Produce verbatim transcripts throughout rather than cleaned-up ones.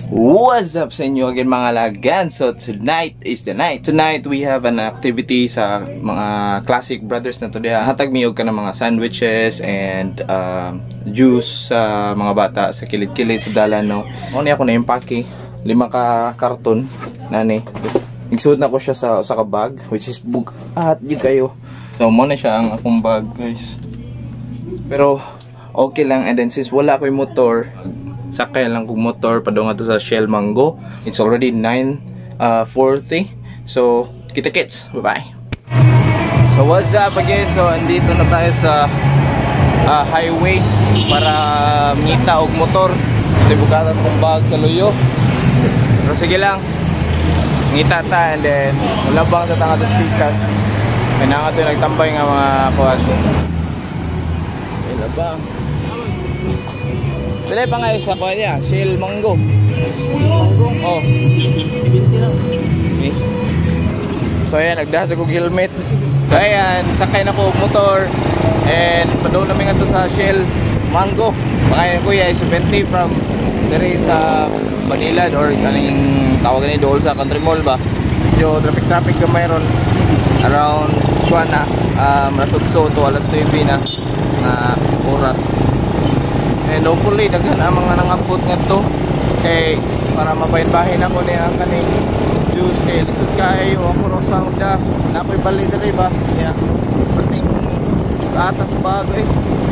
What's up sa inyo again mga lagan? So tonight is the night. Tonight we have an activity sa mga classic brothers na today. Hatag miyog ka ng mga sandwiches and uh, juice sa mga bata sa kilid-kilid sa dalan, no. Ano ako na impake lima ka karton nani. Nagsuot na ko siya sa sa ka bag which is bug at yun kayo. So mo na siya ang akong bag, guys. Pero okay lang, and then since wala ko yung motor, sakay lang kong motor padung ato sa Shell Mango. It's already nine forty. So kita kits, bye bye. So what's up again? So andito na tayo sa uh, highway para mita og motor. Tibukatan kong bag sa luyo. Pero sige lang, ngita ta, and then ulabang sa tanga sa pikas. Kailangan ito nagtambay nga mga kuwan. Ulabang. Pila pa nga isa ko niya, Shell Mango. Mango? Oh. seventy lang. Okay. So ayan, nagdahas ako helmet. So ayan, sakay na ko motor. And padoon namin nga to sa Shell Mango. Pakayan ko ya seventy from dari sa Manila or kaning tawagan ni dool sa Country Mall ba. Medyo traffic-traffic ka mayroon. Around one na, um, rasod-so to alas nueve na na oras. And hopefully daghan ang mga nangabot nga to kay para mabahin-bahin ako niya kaning juice kay lisod kayo ako ro sa uda napoy bali diri ba ya perting atas bag eh.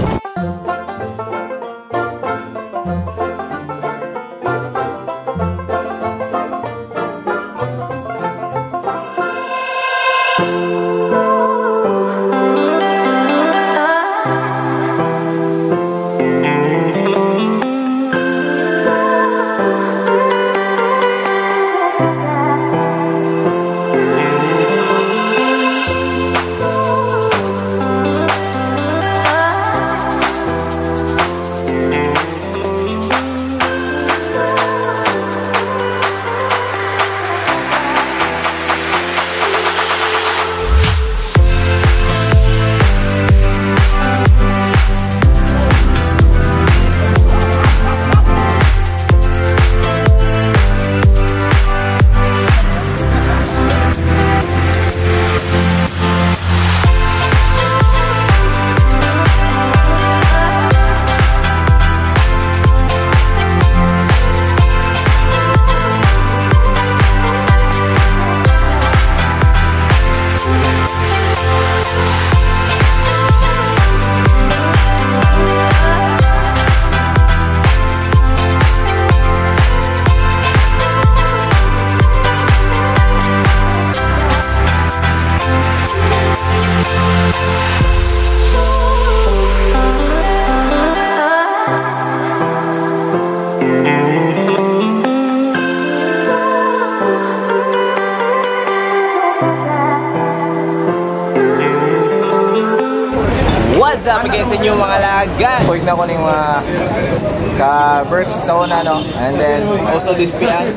What's up again sa inyo mga laga? Kuwig na ko ng mga ka-berks sa una, no? And then also this piang.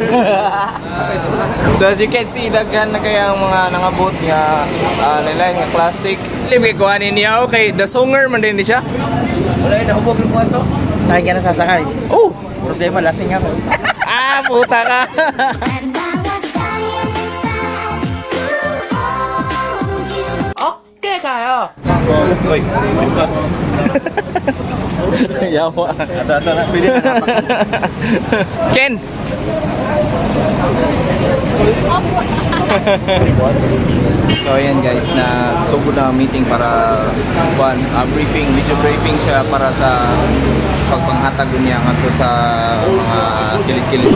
So as you can see, daghan na kaya ang mga nangabot nga uh, nila nga classic. Libig ko ani niya, okay, the songer man din siya. Wala na hubog ng kuwan to. Sakay ka na sasakay. Oh, problema lasing ako. Ah, puta ka. Okay kayo. Oy, ito. Yawa. Ato-ato na. Pwede na napak. Ken! So ayan guys, na sugod na meeting para one, uh, briefing, video briefing siya para sa pagpanghatag niya nga to sa mga kilid-kilid.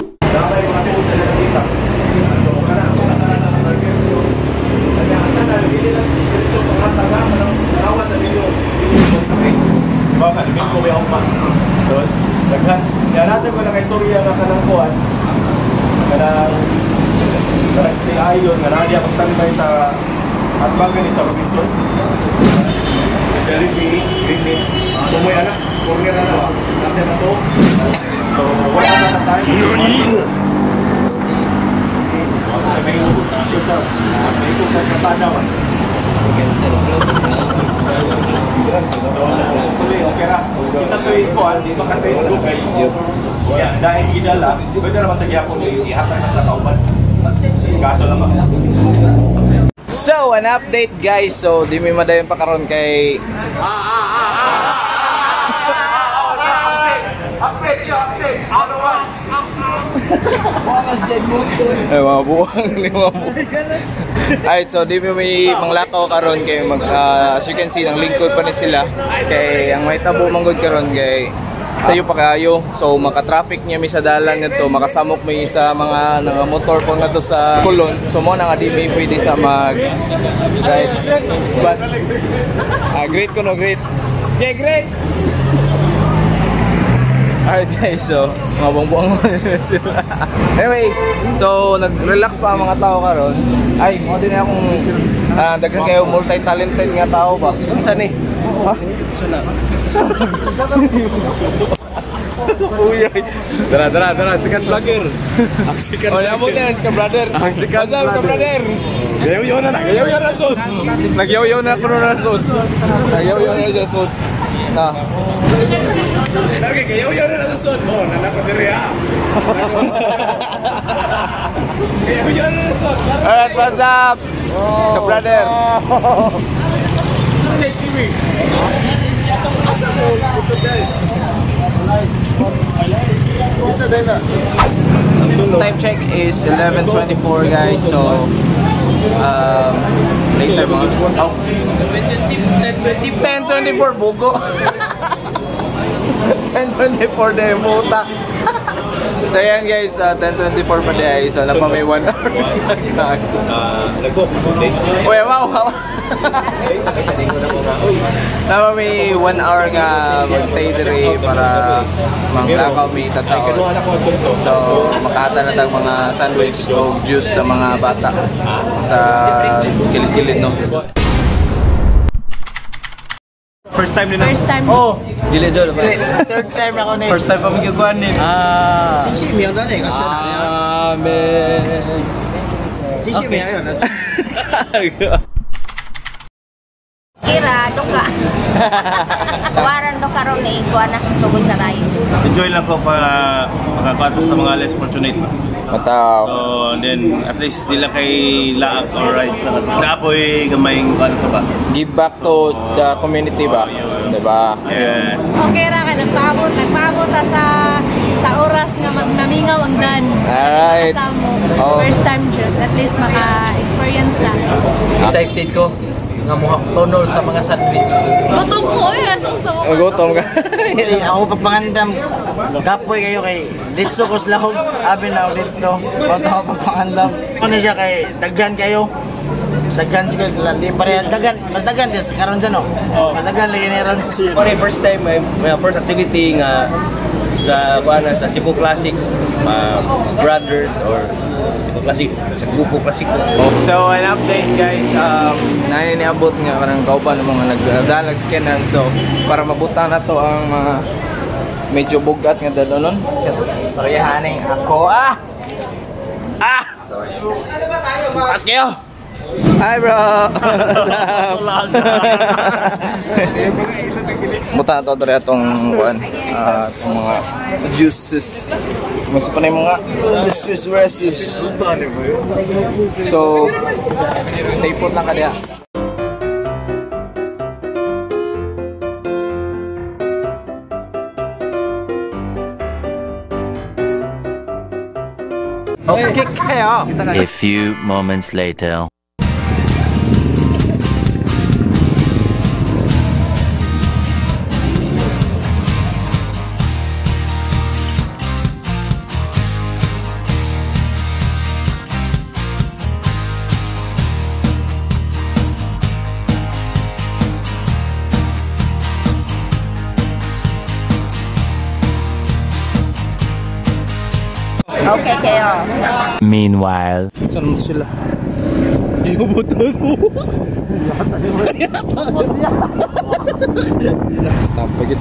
Baka namin ko may umpa. Doon. Daghan. Kaya nasa ko lang istorya nga kanang kuwan. Kanang kanang ayon nga nadi ako standby sa atbagan ni sa Robinson. Dari ni Green. Tumoy anak, corner na. Kasi na to. So, wala na sa tayo. May ito. May ito sa katanaw. So, okay ra. Kita to ikuan, di ba kasi Kaya dahil gidala, pwede naman sa gihapon ihatag na sa kauban. Kaso lang ako. So, an update guys. So, di may madayon pa karon kay Update yo, update. Ano ba? ay mga buwang lima buwang. Alright, so di may manglakaw karon kay mag uh, as you can see nang lingkod pa ni sila kay ang may tabo manggod karon kay sayo pa kayo. So maka-traffic niya mi sa dalan ngadto, makasamok mi sa mga nga motor pa ngadto sa Kulon. So mo na nga di may pwede sa mag right. But ah, great ko no great. Yeah, great. Alright guys, so mga buwang-buwang sila. Anyway, so nag-relax pa ang mga tao karon. Ay, mo din akong uh, daghan kayo multi-talented nga tao ba? Unsa ni? Ha? Suna. Uy, tara, tara, tara, sikat vlogger. Ang sikat vlogger. Oh, na, sikat brother. Ang sikat brother. Gayaw-yaw na na, gayaw-yaw na sud. Nagyaw-yaw na ko na sud. Nagyaw-yaw na sa sud. Na. Lagi gayaw-yaw na sa sud. Oh, nanako diri ha. Gayaw-yaw na sa sud. Alright, what's up? Oh, brother. Hey, Kimi. Asa mo ito guys? Time check is eleven twenty-four guys, so um, later mga oh, ten twenty-four bugo. ten twenty-four na yung muta. So yan guys, uh, ten twenty-four pa day, so napa may one hour. Uy, wow, wow. Napa may one hour nga mag-stay diri para manglakaw may tataon. So makahata na tag mga sandwich o juice sa mga bata sa kilid-kilid no. First time din na? First time. Oh! Dili dol ba? Third time ako ni. First time pa magkukuhan din. Ah! Sisi miyaw na ni. Amen! Sisi miyaw na. Kira, duka. Waran do karon ni kuan na sugod sa tayo. Enjoy lang ko para makapatos sa mga less fortunate. Mataw. So, then at least dila kay laag or rights na. Naapoy gamayng ano ka ba? Give back to the community ba? Diba? Yes. Okay ra ka nagpaabot, nagpaabot ta sa sa oras nga magnamingaw ang dan. Alright. Oh. First time jud, at least maka-experience na. Excited ko nga muha tonol sa mga sandwich. Gutom ko eh, asong sa Ang gutom ka. Hey, ako pagpangandam, kapoy kayo kay Ditso ko slahog, abi na ako dito. Bato ako pagpangandam. Ano siya kay daghan kayo. Daghan siya di pareha daghan, mas daghan dis karon dyan no. Mas daghan lagi ni ron. Okay, first time my, my first activity nga sa kuana sa Cebu Classic uh, Brothers or Cebu Classic sa grupo Classico. So, an update guys, um, naniniabot nga karang kauban ng mga nagdalag sa Kenan. So, para mabutan na to ang mga medyo bugat nga dalonon. Pariyahaning ako ah! Ah! At kayo! Hi bro! Buta na to dito itong kuan, uh, itong mga juices. Magsa pa na yung mga juices restes. So, stay put lang ka diya. Okay kayo. A few moments later. Okay kayo. Meanwhile. Saan mo sila? Yung butos mo. Stop pagit.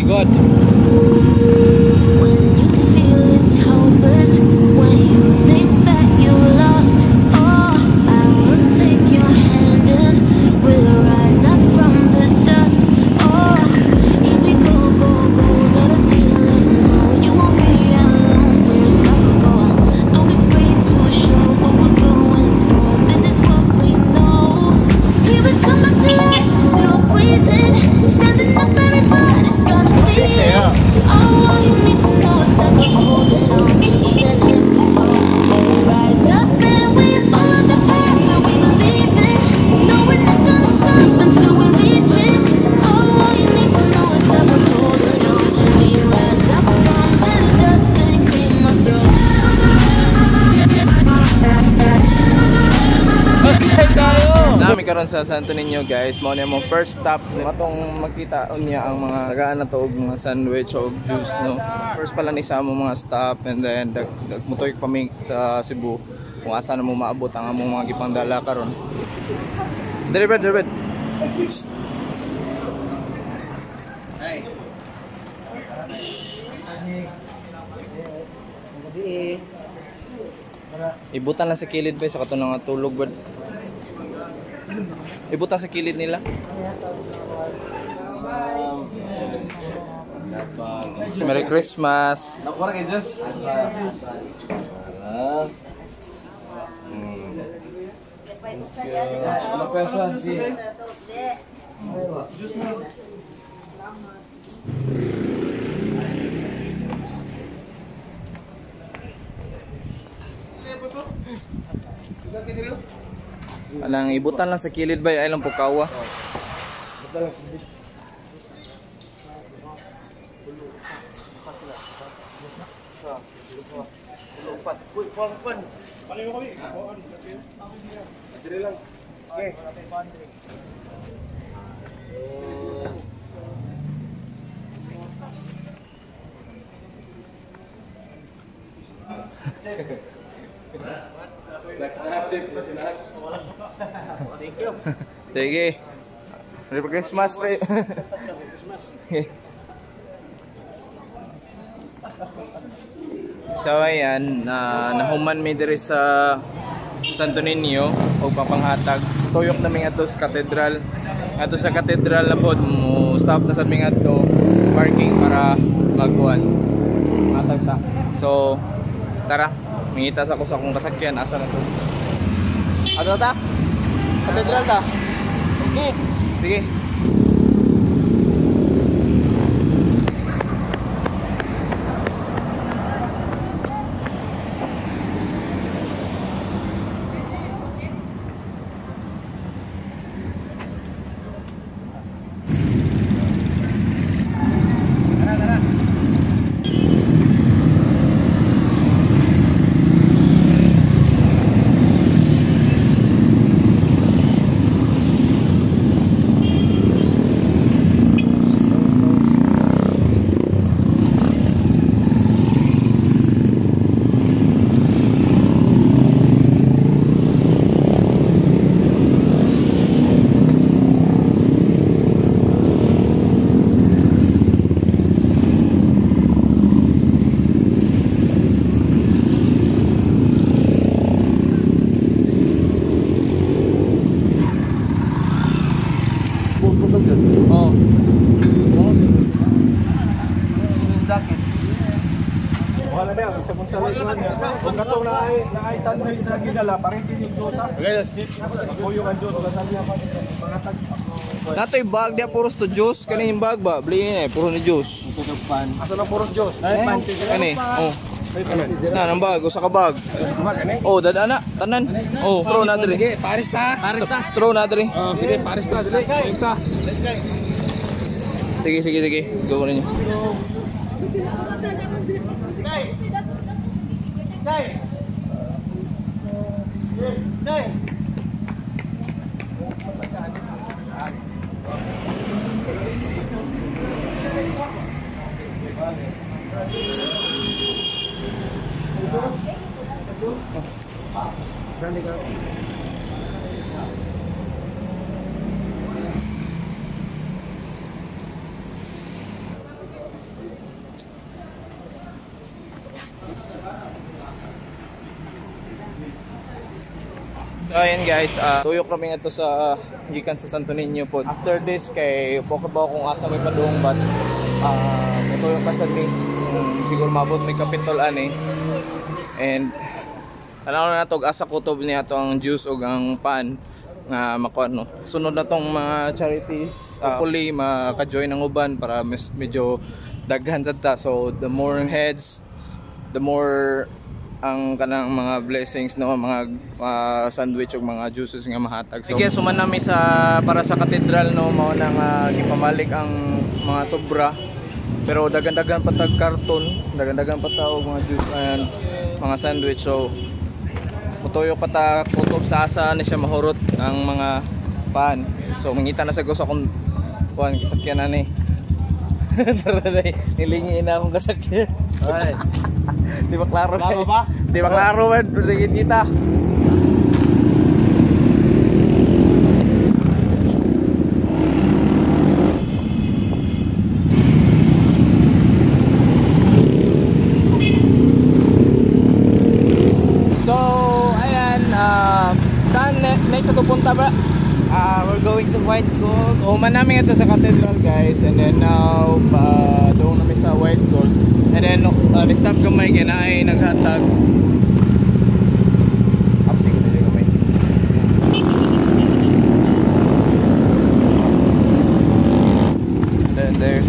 good. When you feel it's hopeless, when you think that you lost, oh, I will take your hand and we'll rise up from the dust. Oh, here we go, go, go, let us heal and grow. You won't be alone, we're unstoppable. Don't be afraid to show what we're going for. This is what we know. Here we come back to life, still breathing, standing up, everybody's gonna see it. Oh, all you need to know is that we're holding on. Even if we fall, we will rise up and we follow the path that we believe in. No, we're not gonna stop until we reach it. Oh, all you need to know is that we're holding on. We rise up from the dust and claim our throne. Nami karon sa Santo Niño guys, mao ni mo first stop matong makita niya ang mga tagaan na to og mga sandwich o juice no. First pala ni sa mo mga stop and then dag, dag mutoy kami sa Cebu kung asa na mo maabot ang among mga gipangdala karon. Delivered, delivered. Hey. Ibutan lang sa kilid ba sa kato nga tulog ba? Ibutan sa kilid nila. Merry Christmas. Nakuha kay Diyos. Ano pa siya? Si Alang ibutan lang sa kilid ba ay lang pukawa. Sige. Merry Christmas pre. So ayan, na nahuman mi diri sa Santo Niño o papanghatag. Tuyok na mi ato sa katedral. Ato sa katedral na pod mo stop na sa mi ato parking para magkuhan. Hatag ta. So tara, mangita sa ko sa akong kasakyan asa na to. Ato ta? Katedral ta. Okay. Sige. Oh. wala na sa punsalan niya. Kung katong na ay na ay sandwich na ginala, parang sinig dosa. Okay, that's it. Kuyo kan Diyos, kasal niya pa pangatag. Natoy bag dia puros to juice kani yung bag ba? Beli ni puro ni juice. Asa na puros Diyos? Kani. Oh. Na nang bag usa ka bag. Oh, dada na tanan. Oh, straw na diri. Sige, Paris ta. Paris ta. Straw na diri. Oh, sige, Paris ta dili. Ika. Sige, sige, sige. Go ninyo. Dai. Dai. Grande ka. So ayan guys, uh, tuyok kami ito sa gikan sa Santo Niño po. After this kay poka ba kung asa may padung but uh, may tuyok ka sa ni um, siguro mabot may kapitol ani. And alam na natog asa kutob niya to ang juice ug ang pan nga makuha no. Sunod na tong mga charities, uh, hopefully maka-join ang uban para mes, medyo daghan sad ta. So the more heads, the more ang kanang mga blessings no, mga uh, sandwich ug mga juices nga mahatag. So sige, suman nami sa para sa katedral no, mao nang uh, gipamalik ang mga sobra. Pero dagan-dagan pa tag karton, dagan-dagan pa ta og mga juice and mga sandwich. So mutuyo pa ta kutob sa asa na siya mahurot ang mga pan. So mangita na sa gusto kung kuan kasakyan ani. Tara dai, nilingi na akong kasakyan. Ay. Di ba klaro? Klaro ba? Di ba klaro man? Perdagin kita. So, ayan. Uh, saan ne next na punta ba? Uh, we're going to White Gold. So, uman namin ito sa cathedral guys. And then now, uh, doon namin sa White Gold. And then, uh, ni-stop kamay kaya na ay naghatag. Upsing ko na kamay. And then there's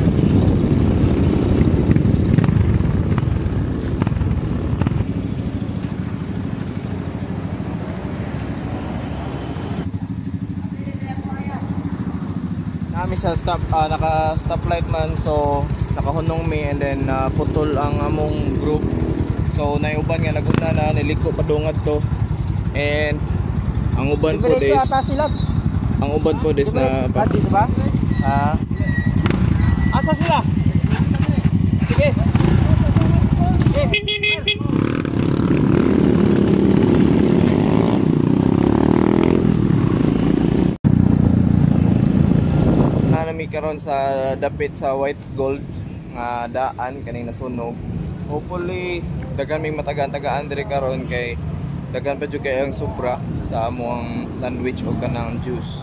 kami sa stop, uh, naka stoplight man, so nakahunong mi and then uh, putol ang among group. So naiuban nga naguna na niliko padungad to. And ang uban po is ang uban po is na dito ba? Ah. Asa sila? Sige. Nami karon sa dapit sa White Gold nga daan kaning nasunog. Hopefully dagan may matagaan-tagaan dire karon kay dagan pa jud kay ang sobra sa among sandwich o kanang juice.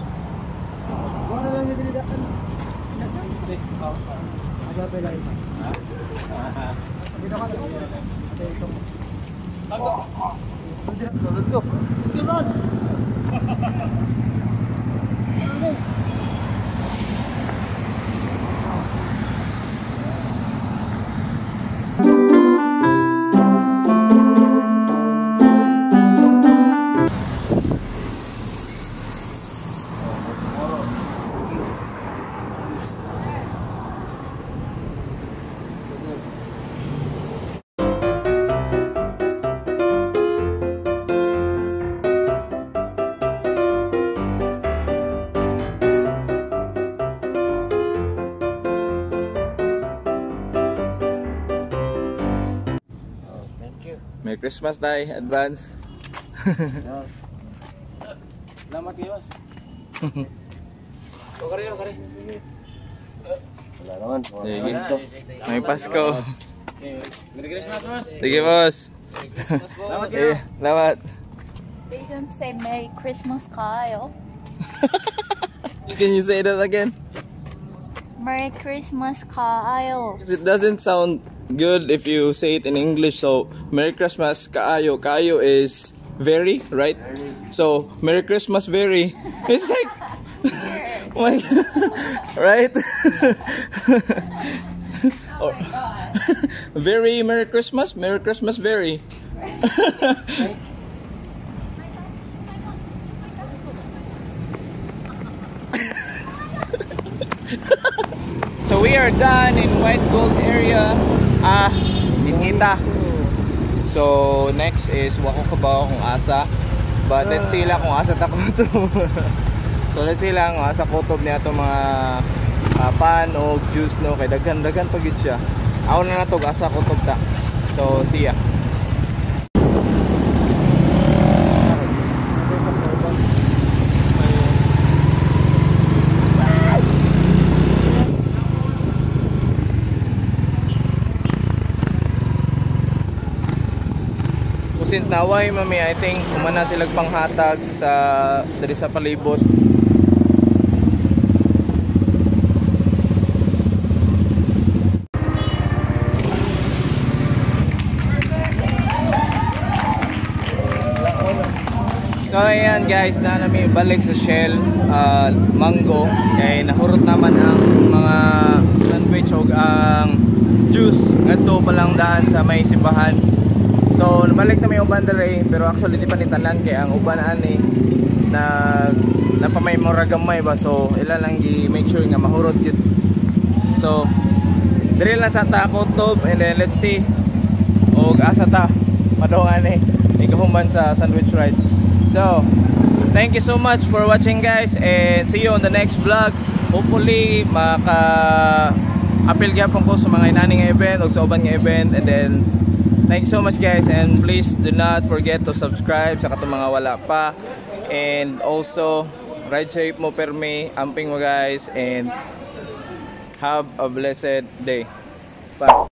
Merry Christmas day, advance. Selamat ya, Mas. Kok kare, kare. Wala naman. May Pasko. Merry Christmas, Mas. Sige, boss. Selamat ya. Eh, salamat. They don't say Merry Christmas, Kyle. Can you say that again? Merry Christmas, Kyle. It doesn't sound good if you say it in English. So Merry Christmas kaayo. Kaayo is very, right? So Merry Christmas very. It's like oh my God. Right? Or, very Merry Christmas. Merry Christmas very. So we are done in White Gold area. Ah, Ninita. So next is wako kabaw kung asa. But let's see lang kung asa ta kutob. So let's see lang kung asa kutob niya to mga uh, pan o juice no kay daghan-daghan pa gid siya. Aw na nato asa kutob ta. So see ya. So So since naway mami, I think umana sila panghatag sa diri sa palibot. So ayan guys, na namin balik sa Shell uh, Mango. Kaya nahurot naman ang mga sandwich o ang juice ngadto pa lang daan sa may simbahan. So nabalik na may uban dere, pero actually di pa ni tanan kay ang uban ani na napamay mura gamay ba, so ila lang gi make sure nga mahurot gid. So dire lang sa ta kutob, and then let's see og asa ta padongan ni ikahuman sa sandwich ride. So, thank you so much for watching guys, and see you on the next vlog. Hopefully, maka-appeal gyapon ko sa mga inani nga event o sa uban nga event. And then, thank you so much guys, and please do not forget to subscribe sa katong mga wala pa. And also, ride safe mo permi, amping mo guys, and have a blessed day. Bye.